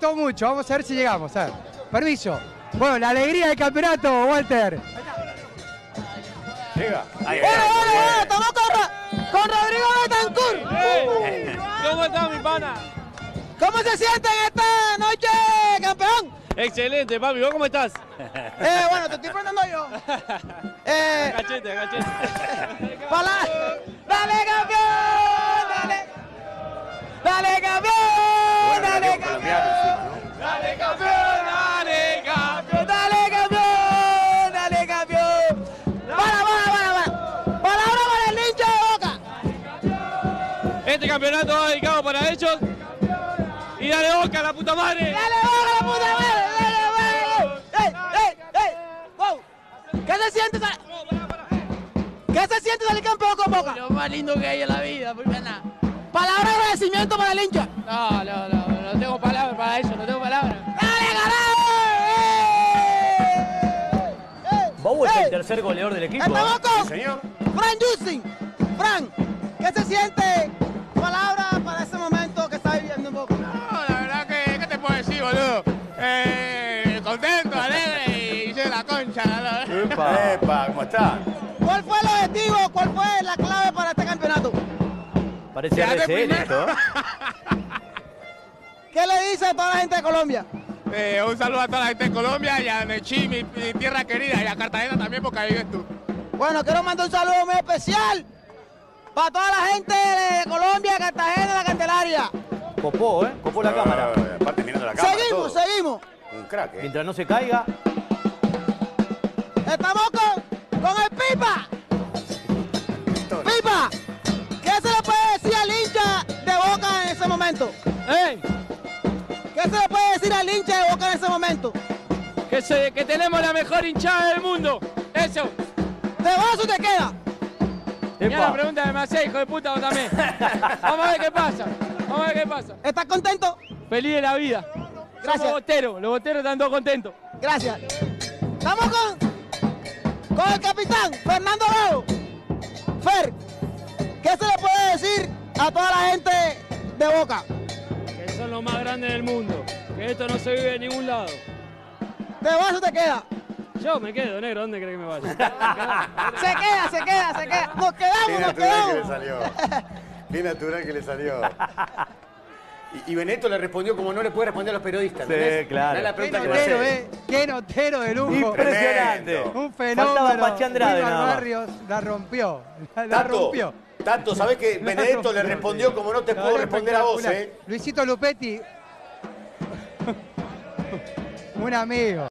costó mucho, vamos a ver si llegamos. A ver. Permiso. Bueno, la alegría del campeonato, Walter. Llega. Bueno, estamos con Rodrigo Betancourt. ¿Cómo está mi pana? ¿Cómo se siente en esta noche, campeón? Excelente, papi. ¿Vos cómo estás? Bueno, te estoy preguntando yo. Cachete, cachete. ¡Dale, campeón! ¡Dale! ¡Dale, campeón! Bueno, ¡Dale, campeón campeón! colombiano encima, ¿no? ¡Dale, campeón! ¡Dale, campeón! ¡Dale, campeón! ¡Dale, campeón! ¡Para! ¡Palabra para el hincha de Boca! Este campeonato va dedicado para ellos. Y dale Boca, la puta madre. ¡Dale, Boca, la puta madre! ¡Ey! ¡Wow! ¿Qué se siente? ¿Qué se siente salir campeón con Boca? Lo más lindo que hay en la vida, porque nada. Palabra de agradecimiento para el hincha. No tengo palabras para eso, no tengo palabras. ¡Dale, carajo! Bou es el tercer goleador del equipo. Estamos con Señor. Fran Yusin. Fran, ¿qué se siente? Palabra para ese momento que está viviendo en Boca. No, la verdad que, ¿qué te puedo decir, boludo? Contento, alegre y soy la concha, ¿no? Epa, ¿cómo están? ¿Cuál fue el objetivo? ¿Cuál fue la clave para este campeonato? Parece Quédate RCN primero. esto. ¿Qué le dice a toda la gente de Colombia? Un saludo a toda la gente de Colombia y a Nechí, mi tierra querida, y a Cartagena también, porque ahí vives tú. Bueno, quiero mandar un saludo muy especial para toda la gente de Colombia, Cartagena, la Candelaria. Copó, ¿eh? Copó la cámara. Aparte mirando la cámara. Seguimos, todo. seguimos. Un crack, ¿eh? Mientras no se caiga. Estamos con el Pipa. Pipa, ¿qué se le puede decir al hincha de Boca en ese momento? ¡Ey! ¿Qué se le puede decir al hincha de Boca en ese momento? Que tenemos la mejor hinchada del mundo. Eso. ¿De vaso te queda? Mira la pregunta que me hacés, hijo de puta, vos también. Vamos a ver qué pasa. Vamos a ver qué pasa. ¿Estás contento? Feliz de la vida. Gracias. Somos boteros. Los boteros están todos contentos. Gracias. Estamos con el capitán, Fernando Gago. Fer, ¿qué se le puede decir a toda la gente de Boca? Que son los más grandes del mundo. Que esto no se vive en ningún lado. ¿De vaso te queda? Yo me quedo, negro. ¿Dónde crees que me vaya? Se queda. Nos Qué quedamos. natural que le salió. Qué natural que le salió. Y Benedetto le respondió como no le puede responder a los periodistas. Sí, ¿entendés? claro. Era la Qué pregunta que me notero, hace. Qué notero de lujo. Impresionante. Tremendo. Un fenómeno. Faltaba Pachi Andrade Wilmar nada más. Barrios la rompió. La Tato, rompió. Tato, ¿sabés que Benedetto le respondió como no te puedo responder a vos, Espectacular. Luisito Lupetti. Un amigo.